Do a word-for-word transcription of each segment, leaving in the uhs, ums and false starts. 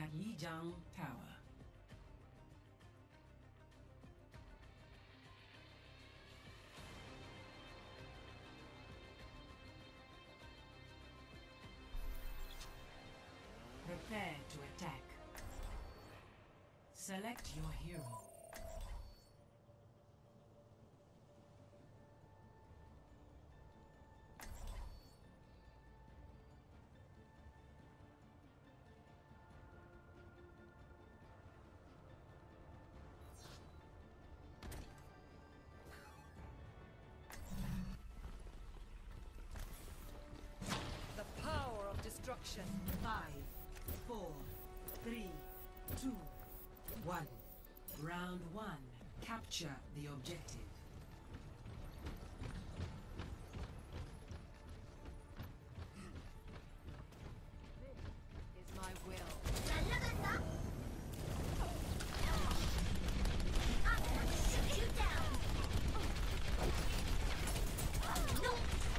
at Lijiang Tower. Prepare to attack. Select your hero. The power of destruction. Five, four, three, two, one. Round one. Capture the objective. Is my will. I'm gonna shoot you down! No!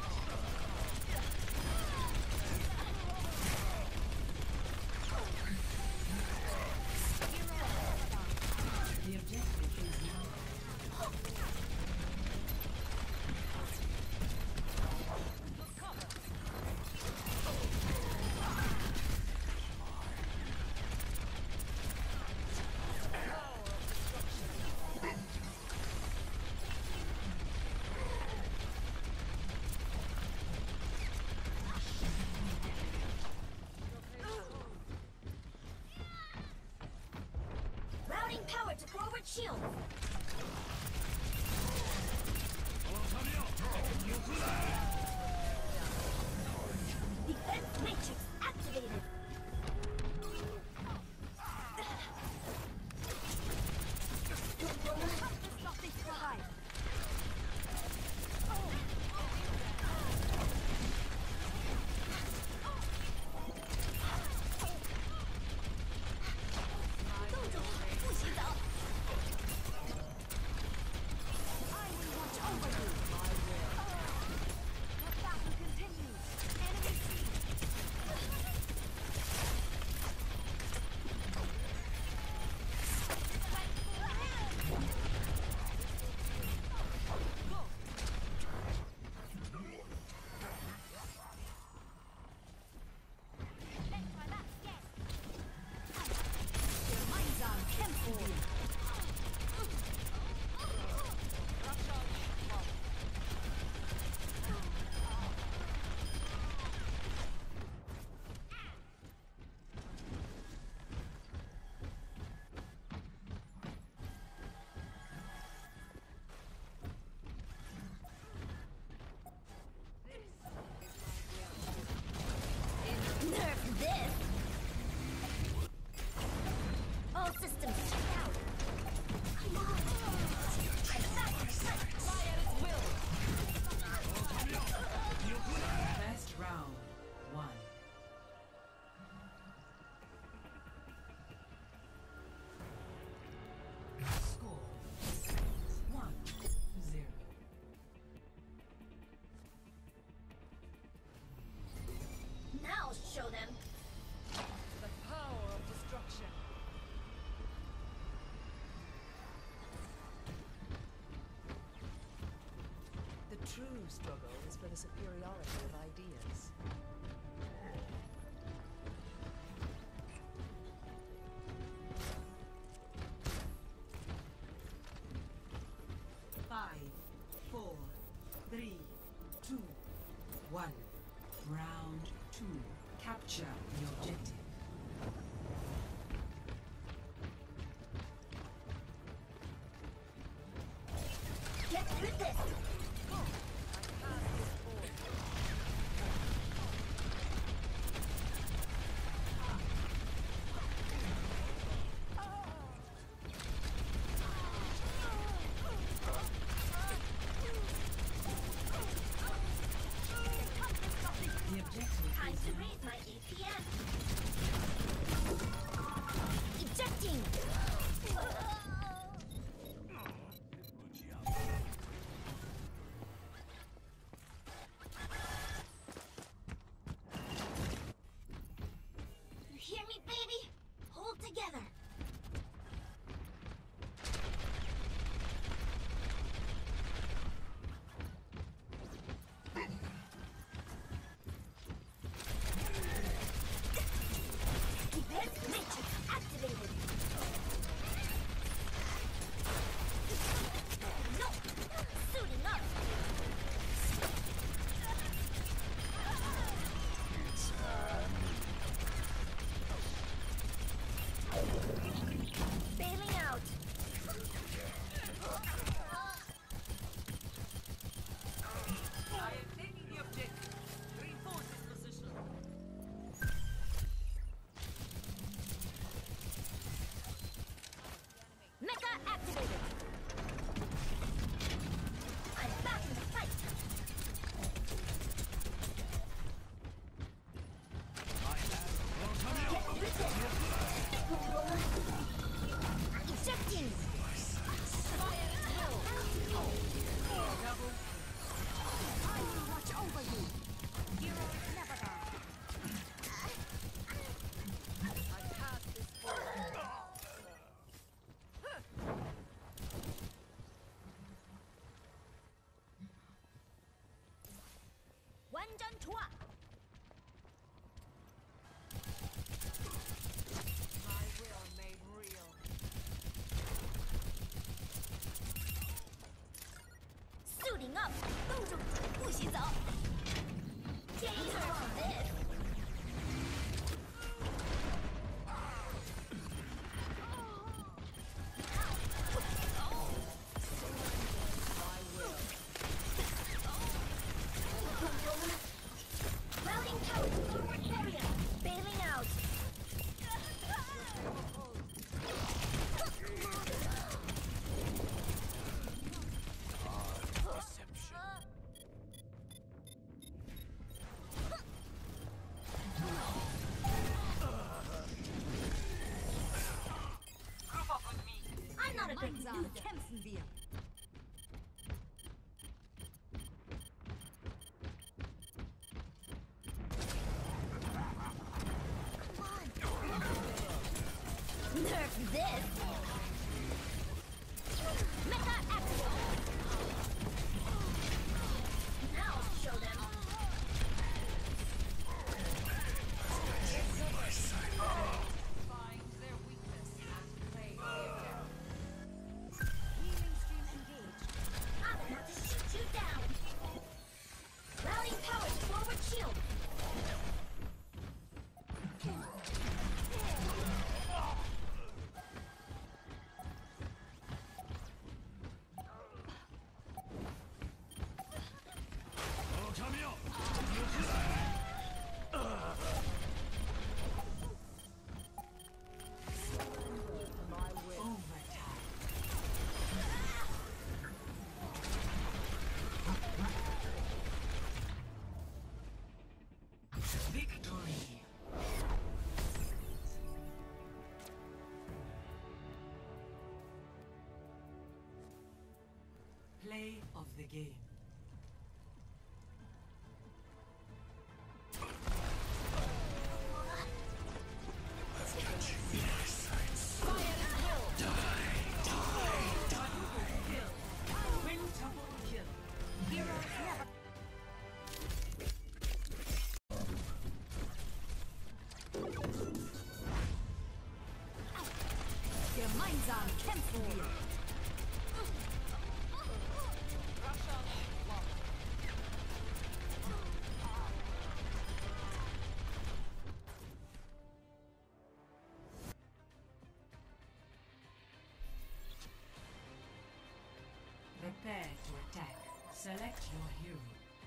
The objective is now. Routing power to forward shield! Defense matrix activated! Stop this behind! I will watch over you! My will. The battle continues! Enemy seen! Let's try that again! Gemeinsam kämpfen wir! Nerf this! All systems check out! Come on! Try the faster! Fly at its will. First round. One. Score. One. Zero. Now show them! The power of destruction. The true struggle is for the superiority of ideas. Five, four, three, two, one. Round two. Capture the objective. Get through this! The objective Time is to now. raise my A P M! 생전 좋아. My will made real. Suiting up， 冻住，不许走。Danger on this。Routing tower forward barrier. Bailing out. I'm not a big fan. Kämpfen wir. Nerf this! Mecha Axiom! Now I'll show them! Find their weakness and play the attack. Healing stream engaged. I'm about to shoot you down! Routing powers forward shield! Victory! Play of the game. Quintuple kill. Heroes never. Gemeinsam kämpfen wir. Prepare to attack. Select your hero.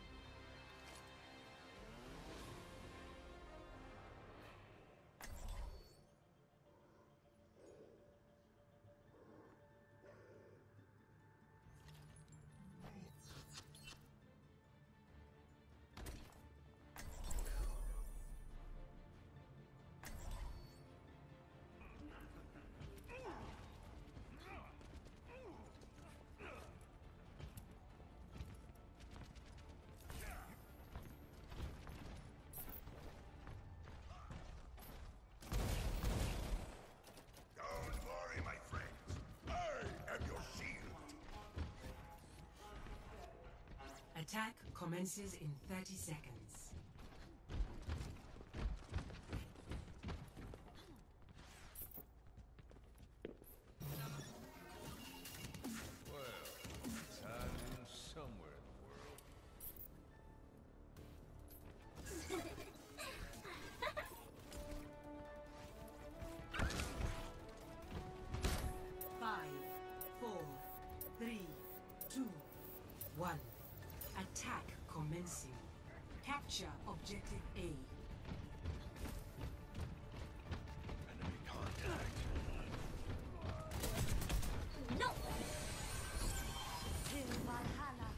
Don't worry, my friends. I am your shield. Attack commences in thirty seconds. Well, time's in somewhere in the world. Five, four, three, two, one. Attack commencing. Capture objective A. Enemy contact. No! Till Valhalla.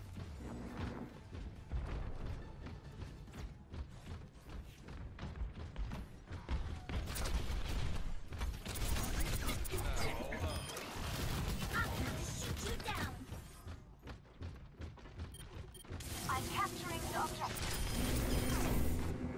I'm about to shoot you down! I'm capturing the objective.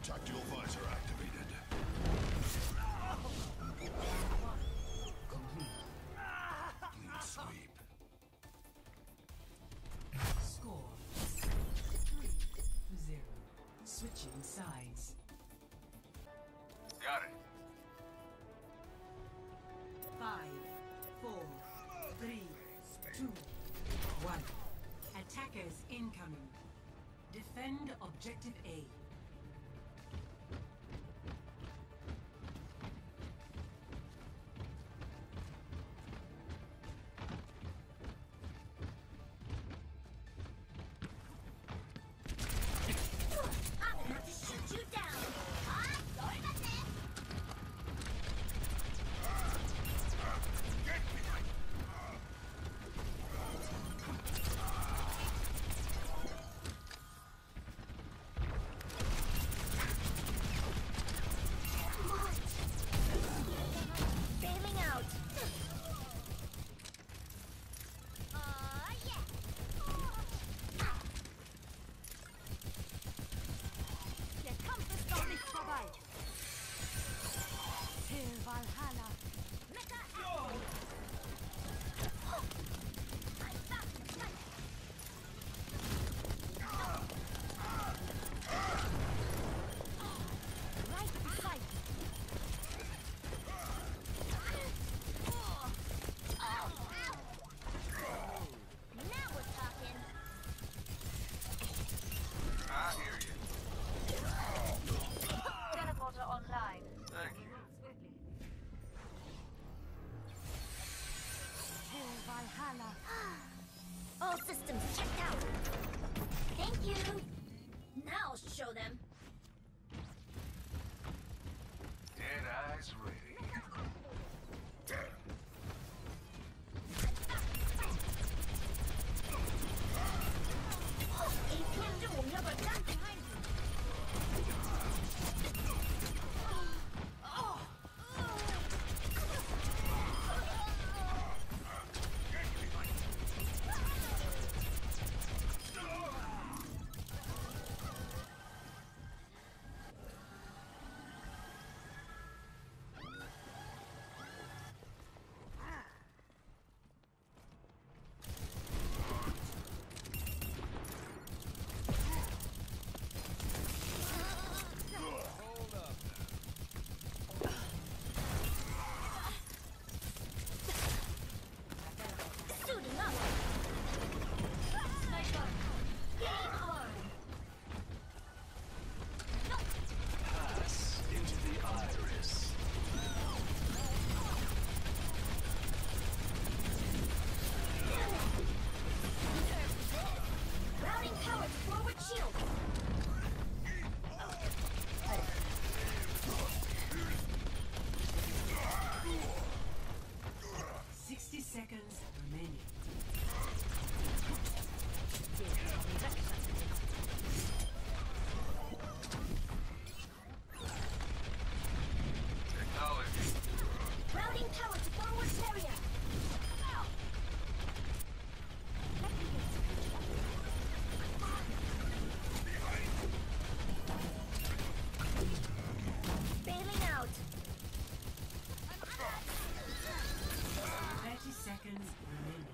Tactical visor activated. Complete. Clean sweep. Score three to zero. Switching sides. Got it. Five, four, three, two, one. Attackers incoming. Defend objective A. I'm about to shoot you down. Ah, sorry about that. Bailing out. Aw, yeah. Der Kampf ist noch nicht vorbei. Till Valhalla. Meta action. I'm back to fight. Right beside you. Now we're talking. I hear you. Teleporter online. Thank you. Till Valhalla. All systems checked out. Thank you. Now I'll show them. Dead eyes ready. A P M 就我们要把站 behind you. Suiting up. Sniper. Getting armed. No. Pass into the iris. Routing power to forward shield. Sixty seconds remaining. Technology. Routing power to forward area. Bailing out. Thirty seconds remaining.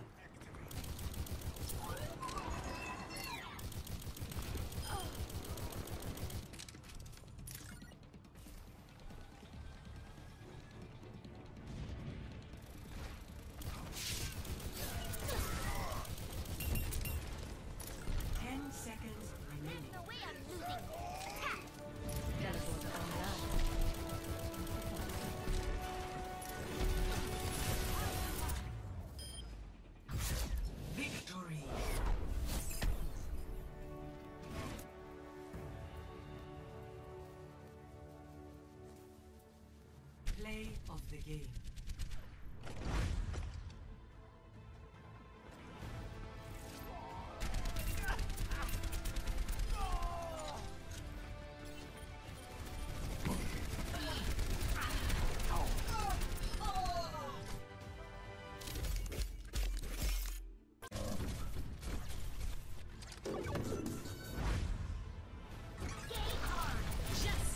Ten seconds remaining. No way I'm losing. Teleporter online. Victory! Play of the game. Game on. Just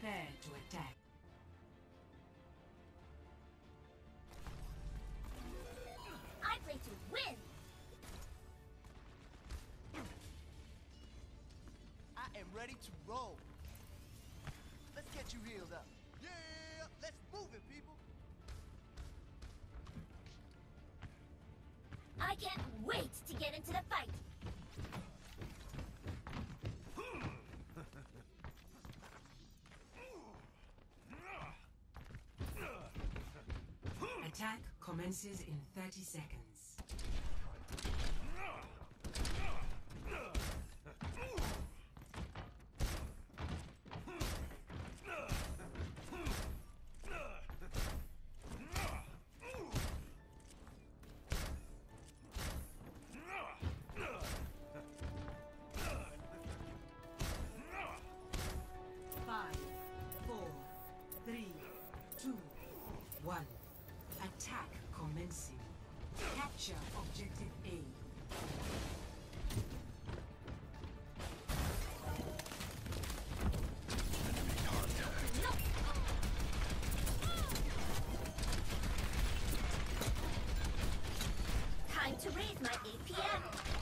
Prepare to attack. I play to win. I am ready to roll. Let's get you healed up. Yeah, let's move it, people. I can't wait to get into the fight. Attack commences in thirty seconds. Five, four, three, two, one. Attack commencing. Capture objective A. Time to raise my A P M.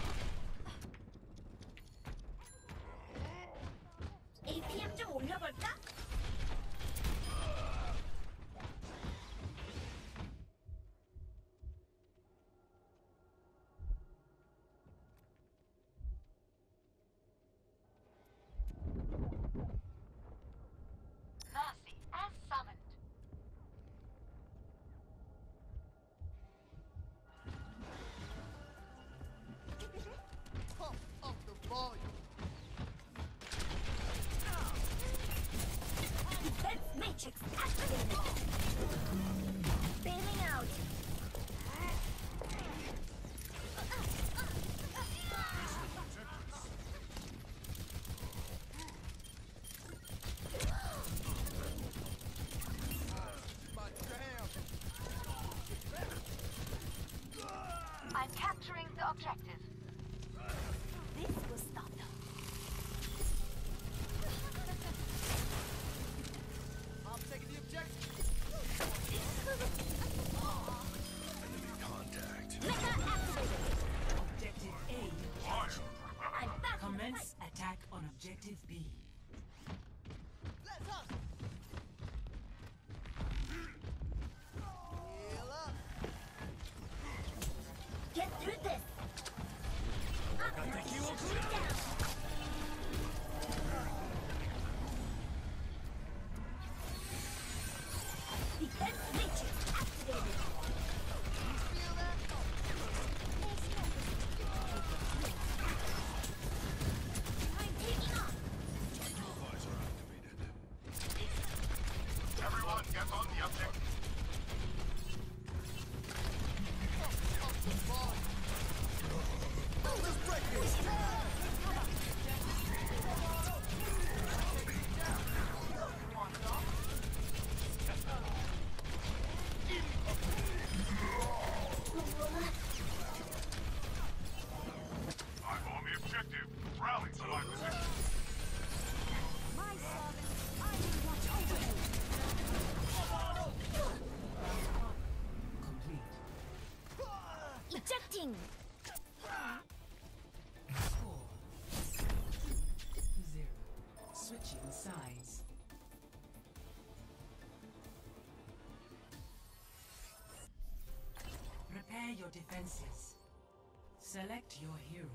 A P M 좀 올려볼까? Mercy as summoned. Pump up the volume. Defense matrix activated. Bailing out. My jam. I'm capturing the objective. This will stop them. I'm taking the objective. Enemy contact. Mecha activated. Objective A captured. I'm back. Commence attack on objective B. Let's hustle. Heal up. Get through this. I'm gonna shoot you down. Defense matrix activated. Feel that? I'm taking off. Visor activated. Everyone, get on the objective. Pump up the volume. Let's break this. I'm on the objective. Rally to my position. My servant, I will watch over you. Complete. Ejecting. Score. Zero. Switching sides. Prepare your defenses. Select your hero.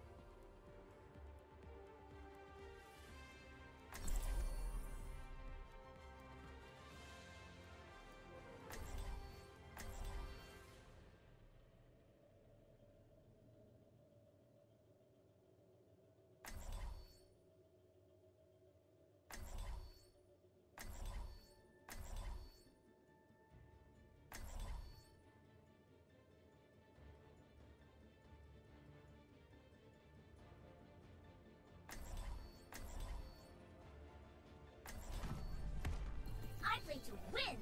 I play to win.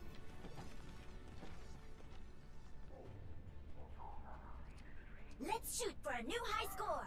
Let's shoot for a new high score.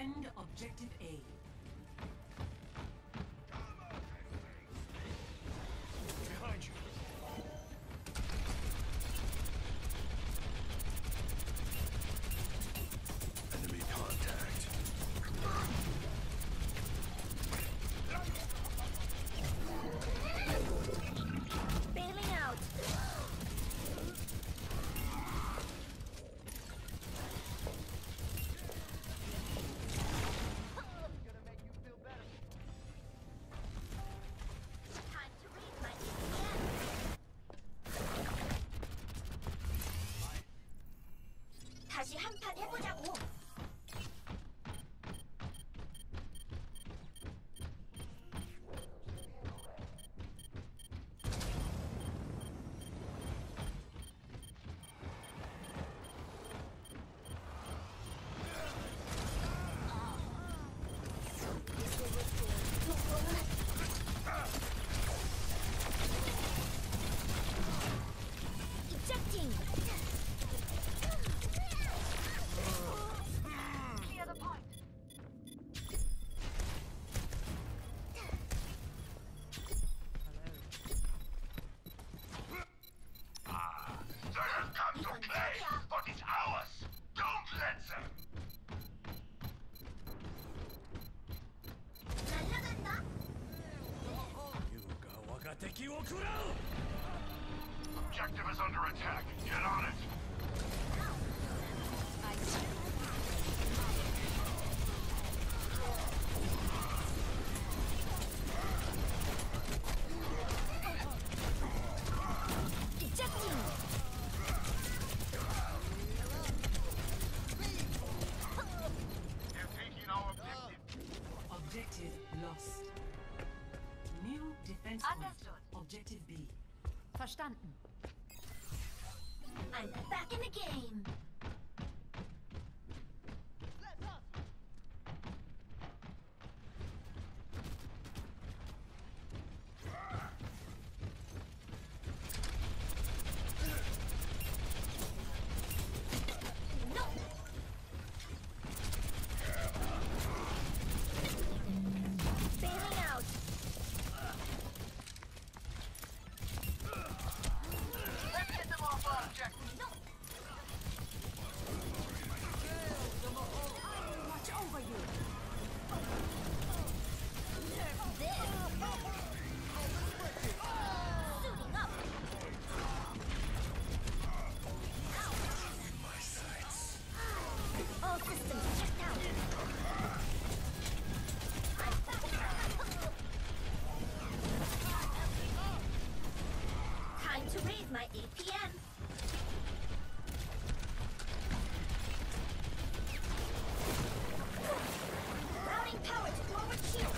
Defend objective A. Behind you. Enemy contact. Bailing out. Gonna make you feel better. Time to read my A P M. 다시 한 판 해보자고. Ejecting. Clear the point. They have come to play, but it's ours. Don't let them. 날라간다. Objective is under attack. Get on it. Ejecting. They're taking our objective. Objective lost. New defense point. Understood. Objective B. Verstanden. I'm back in the game. Let's hustle. No. Bailing out. Let's get them off our objective. No. Watch over you. This. Suiting up. My sights. All systems checked out. Time to raise my A P M. Routing power to forward shield.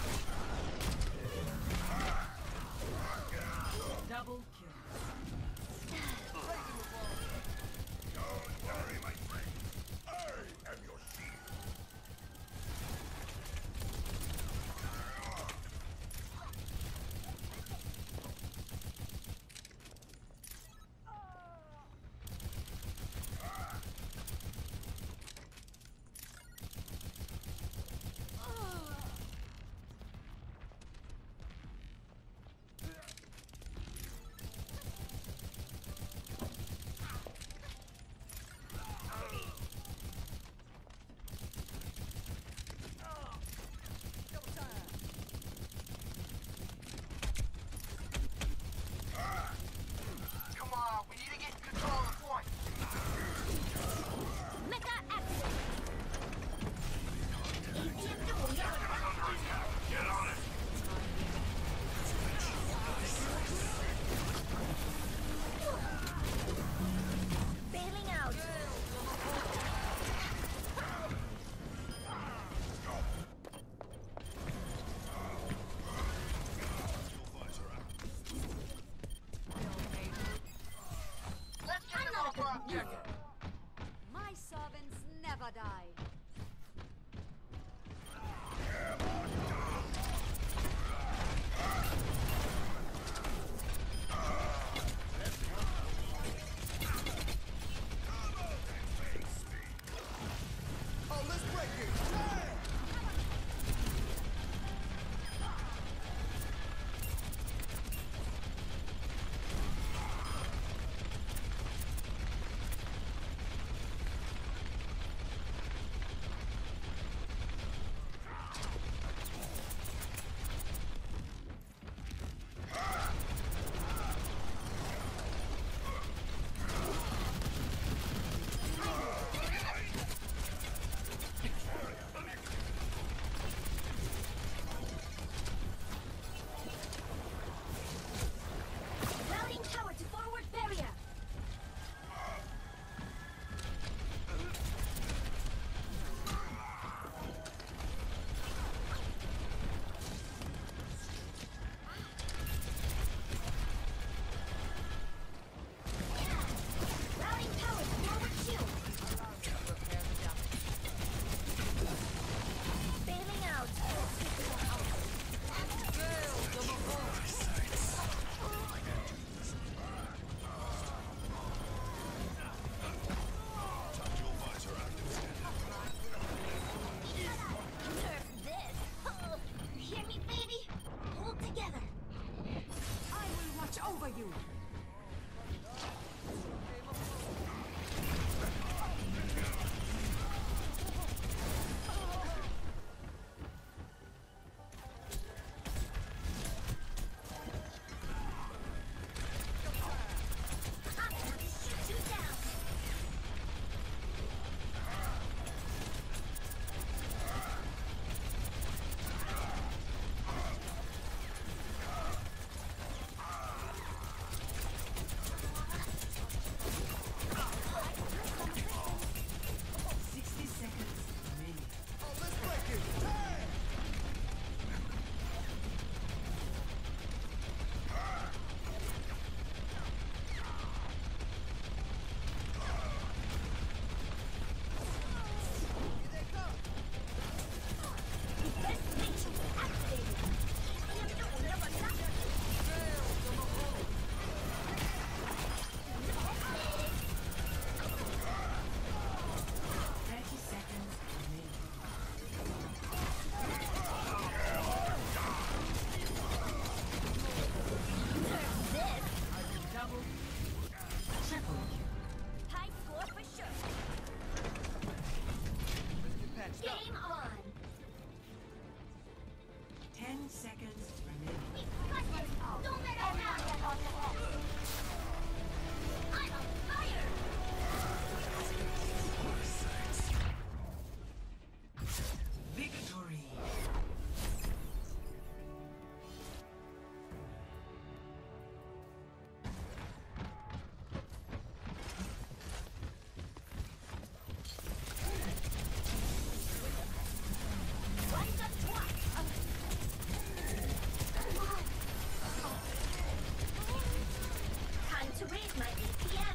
Double kill. Don't worry, my friend. I am your shield. Come on, we need to get control of the point. Mecha active. A P M to Under attack. Get on it. bailing out. Let's get I'm them not off a our good objective. My servants never die. Oh, let's break it. over you. Sixty seconds remaining. Oh, let's break it! Hey! Here they come! Defense matrix activated. 시스템 올려버리라. Thirty seconds remaining. Double, triple kill. High score for sure. Let's get patched up. Game on. Ten seconds remaining. We got this. Don't let us down. I'm on fire. Victory. Rise up twice. Time to raise my A P M.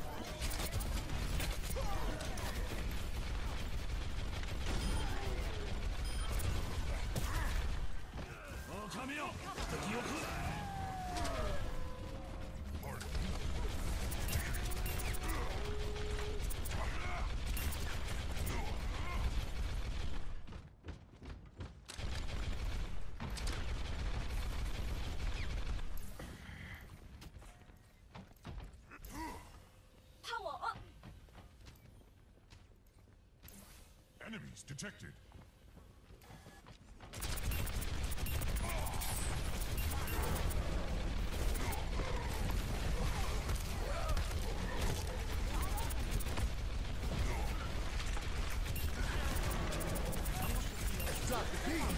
Power up. Enemies detected. Drop the beat!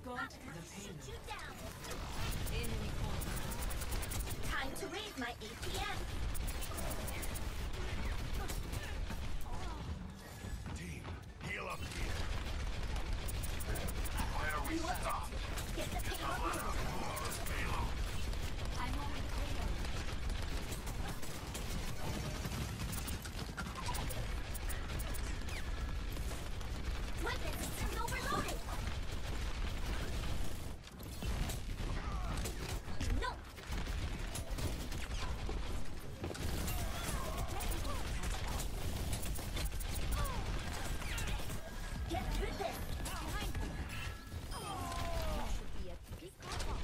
Escort the payload. Shoot you down. Enemy contact. Time to raise my A P M. Team, heal up here. Where are we stopped? Get the payload moving. I'm on the payload. Weapon systems overloaded. No. Get through this. Behind you. You should be a peacock.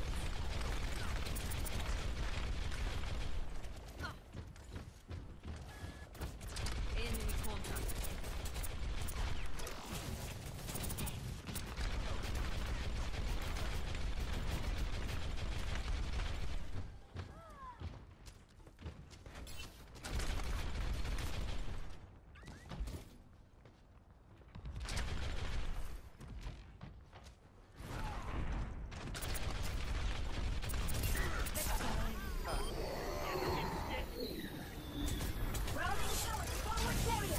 Enemy contact. Rounding shower. Forward barrier.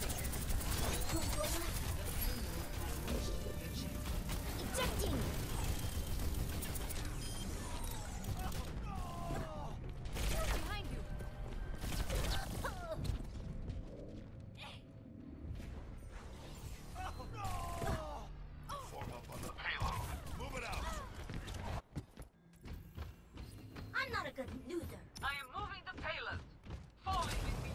Ejecting. Behind you. Form up on the payload. Move it out. I'm not a good loser. I am moving the payload. Fall in with me.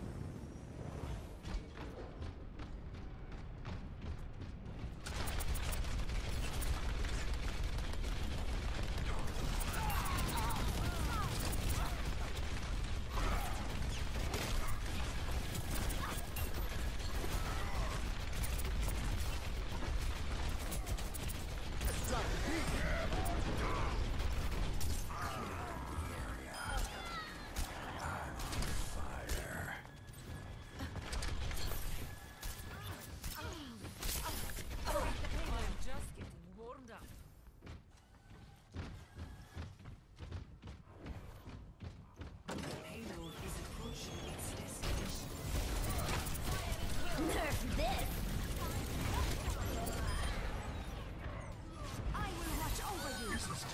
I'm just getting warmed up. Payload is approaching its destination. Nerf this. I will watch over you.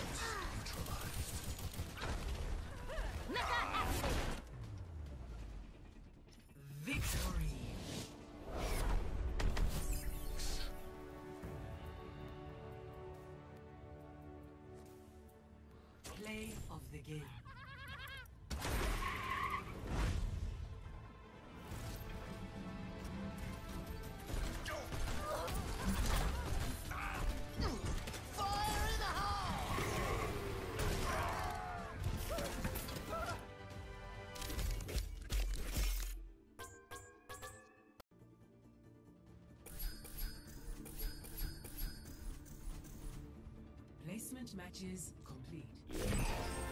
Mecha action. Victory! Play of the game. Placement matches complete.